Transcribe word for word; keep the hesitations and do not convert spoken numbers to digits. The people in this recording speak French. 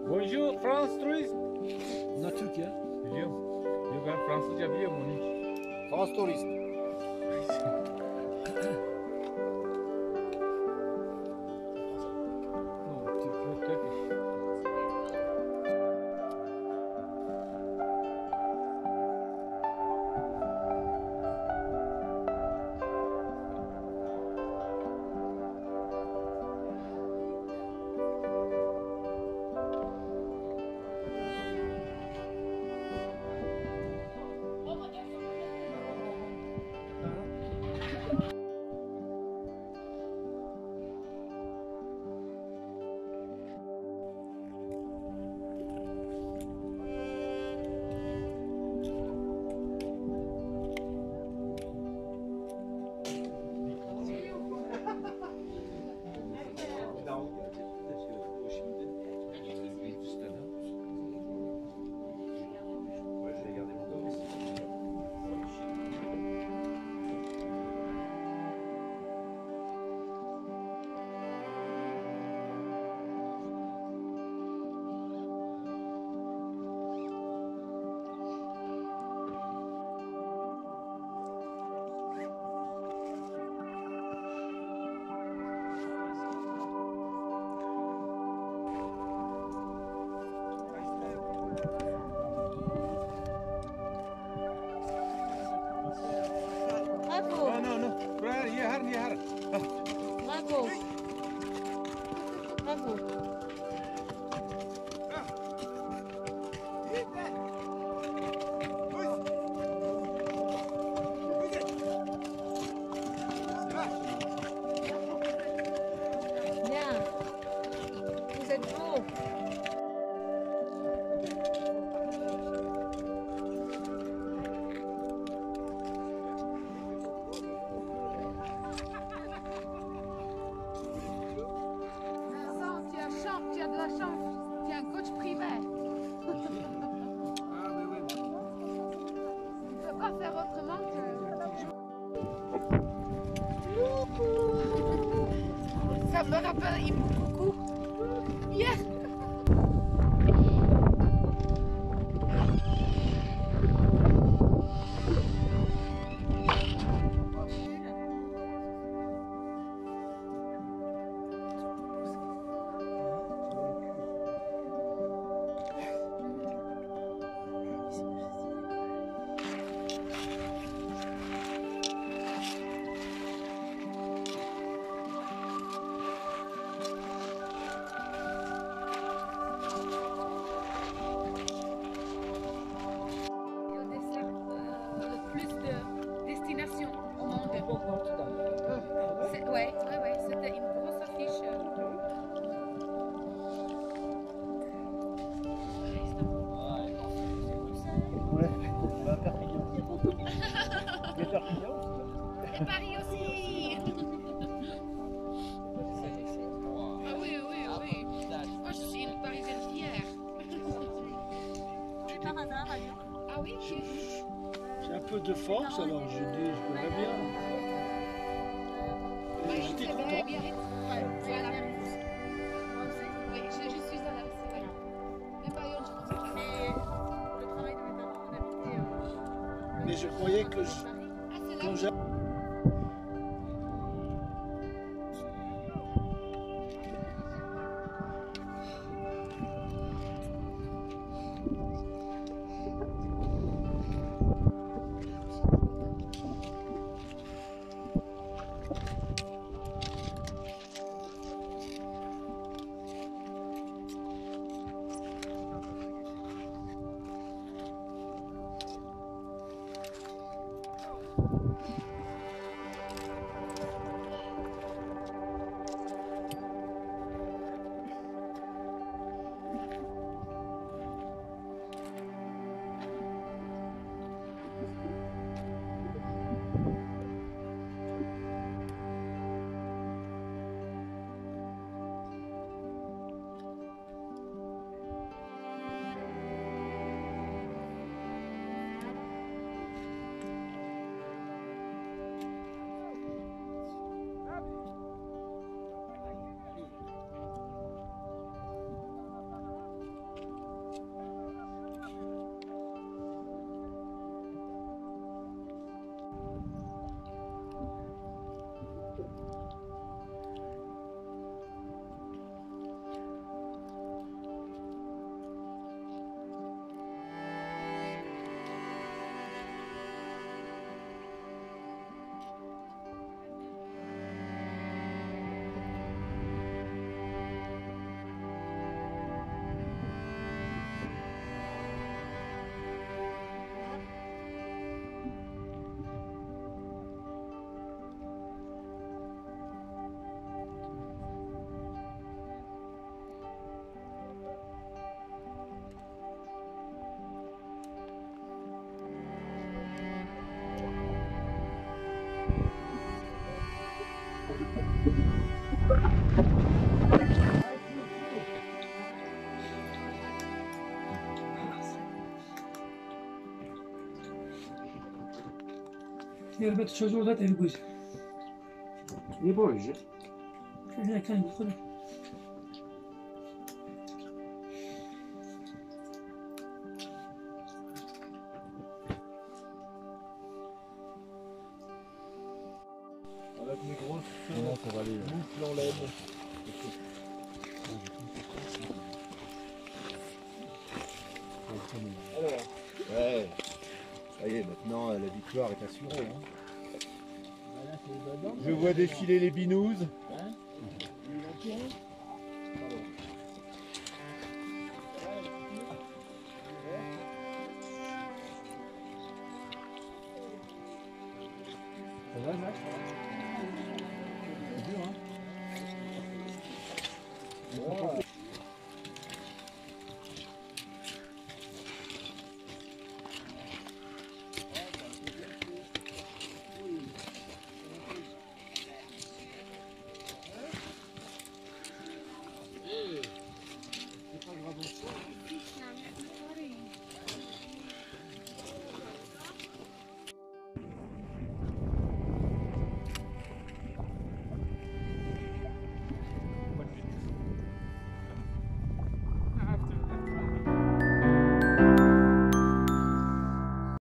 Bonjour, France Tourist. Bunlar Türk ya. Biliyorum. Yok, ben Fransızca biliyorum onun için. France Tourist. No, Türk, not Turkish. Bravo. No, no, no. Buraya, yehar, yehar. Bravo. Bravo. Bien. Vous êtes beau. Vincent, tu as chance, tu as de la chance. Tu es un coach privé. Tu ne peux pas faire autrement que... Ça me rappelle il beaucoup. Hier. Le plus de destinations au monde. C'est- Ouais, ouais, ouais, c'était une grosse affiche. Ouais, on va faire Perpignan. Il y a Perpignan aussi. Et Paris aussi. Ah oui, oui, oui. Moi, je suis une Parisienne fière. Par hasard à Lyon. Ah oui, oui. J'ai un peu de force, alors je dis, je verrai bien. Et j'étais content. Ouais, voilà. Oui, je, je suis à la voilà. Mais par exemple, je pense que Mais le travail de mes parents, on habitait euh, Mais je croyais que je- Ah, c'est là. quand j'ai... Elbette çocuğu da evi koyacak. Nie boi się. Kendine kendi koyacak. Avec mes grosses Non, ça va aller. là. moufles en laine. Alors, ouais. Ça y est, maintenant la victoire est assurée. Hein. Je vois défiler les binous. Ça va, Jacques? C'est dur, hein? Wow.